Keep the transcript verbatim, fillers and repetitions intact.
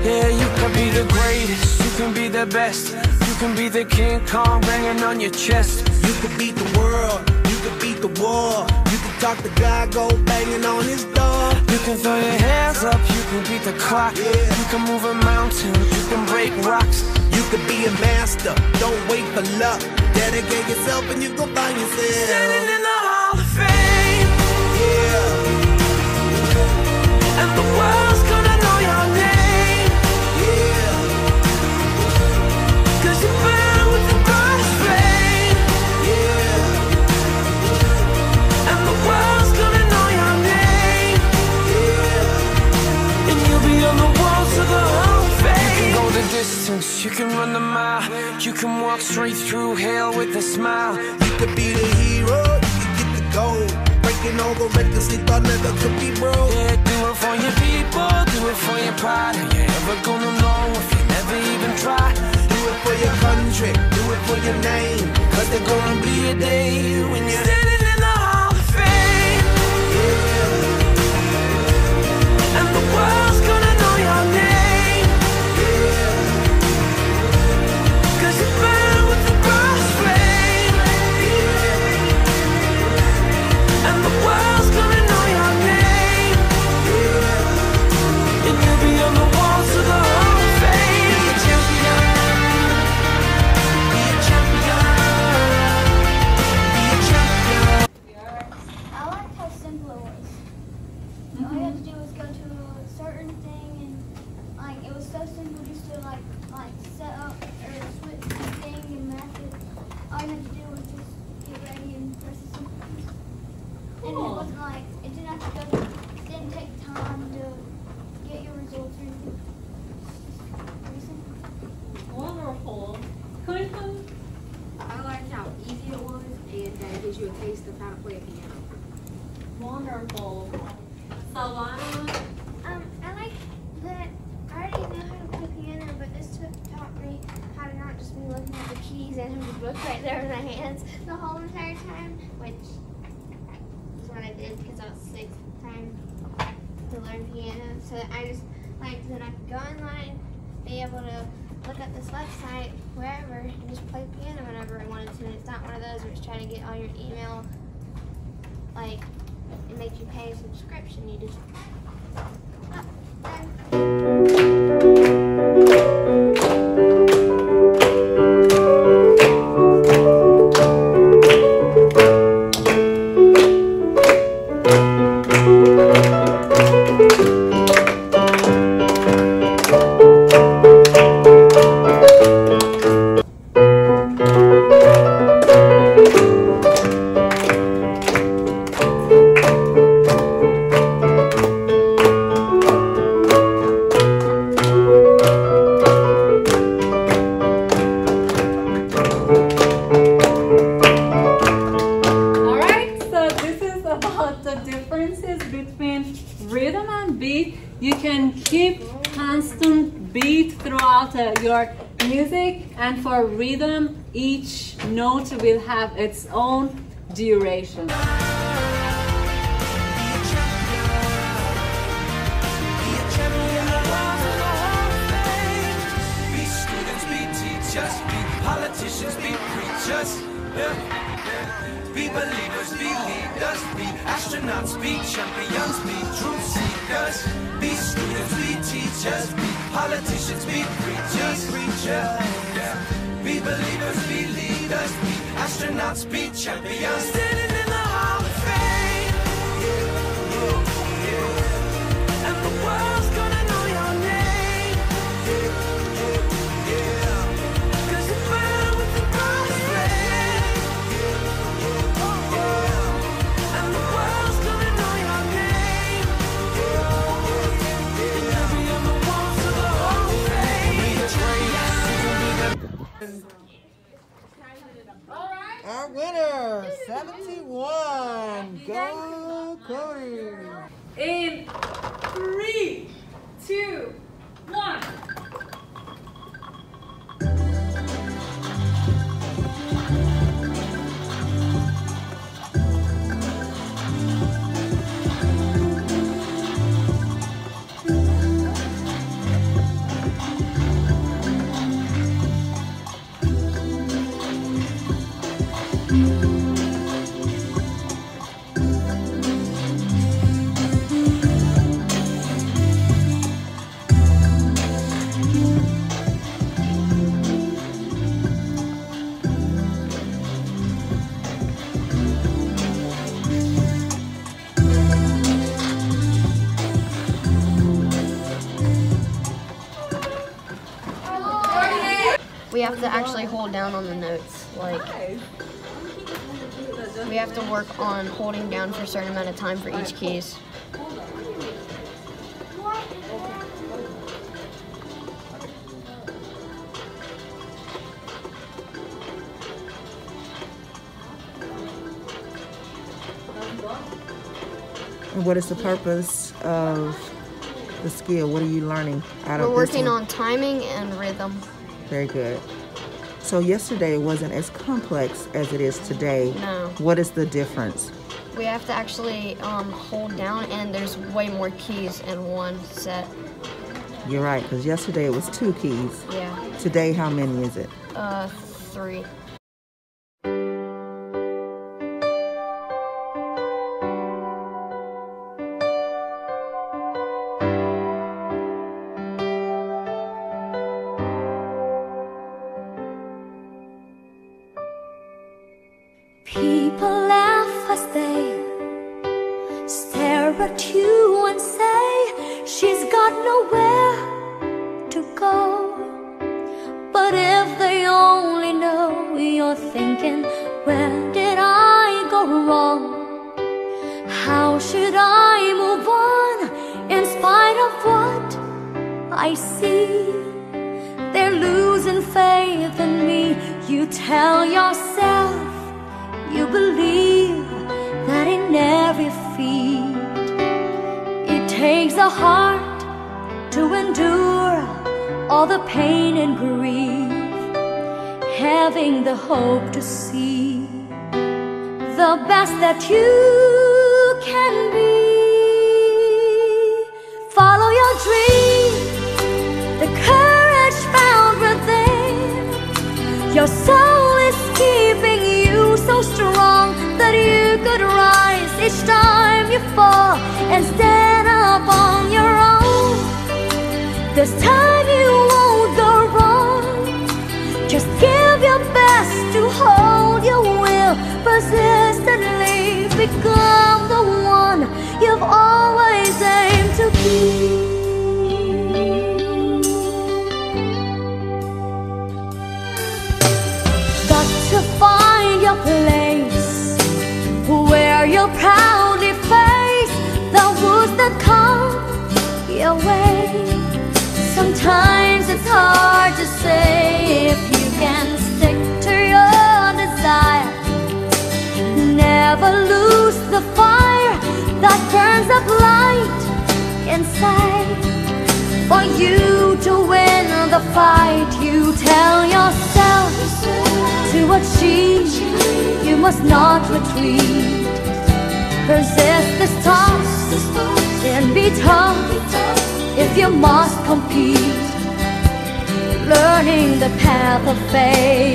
Yeah, you can be the greatest, you can be the best. You can be the King Kong banging on your chest. You can beat the world, you can beat the war. You can talk to God, go banging on his door. You can throw your hands up, you can beat the clock. Yeah. You can move a mountain, you can break rocks. You can be a master, don't wait for luck. Dedicate yourself and you gon' find yourself standing in the Hall of Fame. Yeah. And the world's gonna know your name. Yeah. Cause you burn with the brightest flame. Yeah. And the world's gonna know your name. Yeah. And you'll be on the walls of the Hall of Fame. You can go the distance, you can run the mile. You can walk straight through hell with a smile. You could be the hero, you can get the gold. Breaking all the records they thought never could be broke. Yeah, do it for your people, do it for your pride. Are you ever gonna know if you never even try? Do it for your country, do it for your name. Cause there's gonna be a day when you're standing in the Hall of Fame. Yeah. And the world's gonna know your name. Yeah. Cause you burn with the brightest flame. Yeah. And the world's gonna know your name. Yeah. And you'll be on the walls of the Hall of Fame. Be a champion. Be a champion. Be a champion. I liked how simple it was. Mm-hmm. All you had to do was go to a certain thing, and like it was so simple just to like like set up or switch the thing and match it. All you had to do was just get ready and press the simple keys. And it wasn't like it didn't have to go. It didn't take time to get your results or anything. Very simple. Wonderful. Clinton? I liked how easy it was and that it gives you a taste of how to play a piano. Wonderful. Savannah? Um, I like that I already know how to play piano, but this took, taught me how to not just be looking at the keys and have the book right there in my hands the whole entire time, which is what I did because I was sick trying to learn piano. So I just like that I could go online, be able to look at this website wherever and just play piano whenever I wanted to. And it's not one of those where it's trying to get all your email, like it makes you pay a subscription. You just oh, rhythm and beat. You can keep constant beat throughout uh, your music, and for rhythm each note will have its own duration. Politicians be preachers, yeah. Be believers, be leaders, be astronauts, be champions, be truth seekers. Be students, be teachers, be politicians, be preachers, preachers, yeah. Be believers, be leaders, be astronauts, be champions. Standing in the Hall of Fame, yeah, yeah, yeah. And the world's gonna know your name, yeah, yeah, yeah. Our winner, seventy-one. Go Cody. In three, two, one. we have to actually hold down on the notes. Like, we have to work on holding down for a certain amount of time for each keys. And what is the purpose of the skill? What are you learning out of We're this working one? on timing and rhythm. Very good. So yesterday it wasn't as complex as it is today. No. What is the difference? We have to actually um, hold down, and there's way more keys in one set. You're right, because yesterday it was two keys. Yeah. Today, how many is it? Uh, three. People laugh as they stare at you and say she's got nowhere to go. But if they only know you're thinking, where did I go wrong? How should I move on in spite of what I see? They're losing faith in me. You tell yourself you believe that in every feat it takes a heart to endure all the pain and grief, having the hope to see the best that you can be. Follow your dream, the courage found within. Your soul is keeping you so strong that you could rise each time you fall and stand up on your own. This time you won't go wrong. Just give your best to hold your will, persistently become the one you've always aimed to be. To find your place where you'll proudly face the woes that come your way. Sometimes it's hard to say if you can stick to your desire. Never lose the fire that burns up light inside. For you to win the fight, you tell yourself to achieve, you must not retreat. Persist this task and be tough if you must compete. Learning the path of faith